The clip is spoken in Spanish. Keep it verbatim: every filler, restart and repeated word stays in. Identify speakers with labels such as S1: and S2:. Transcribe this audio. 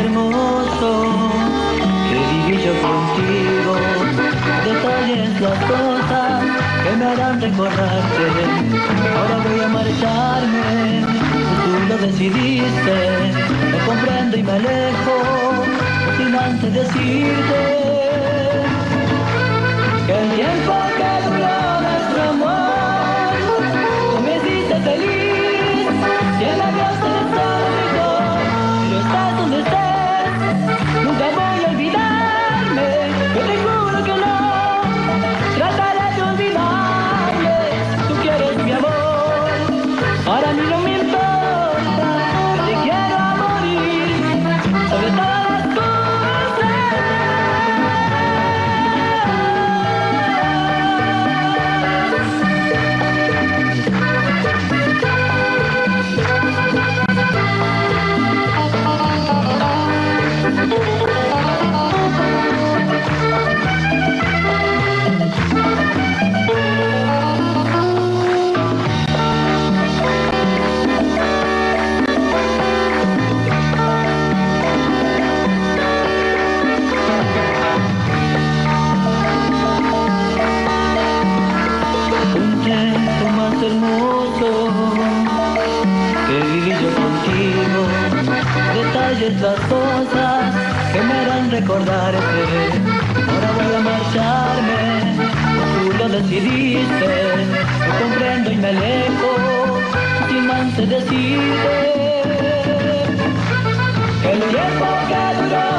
S1: hermoso que viví yo contigo. Detalles, las cosas que me harán recordarte. Ahora voy a marcharme, tú lo decidiste. Me comprendo y me alejo sin antes decirte que el tiempo que duró nuestro amor, tú me hiciste feliz. Si el adiós te desarrolló, pero estás donde estés, nunca voy a olvidarme. Yo te juro que no trataré de olvidarme. Tú quieres mi amor, para mí no me importa. Yo te quiero a morir sobre todas las cosas. Un tiempo más hermoso que viví yo contigo. Detalles, las cosas que me harán recordarte. Ahora voy a marcharme, tú lo decidiste. Me comprendo y me alejo sin antes decirte que el tiempo que duró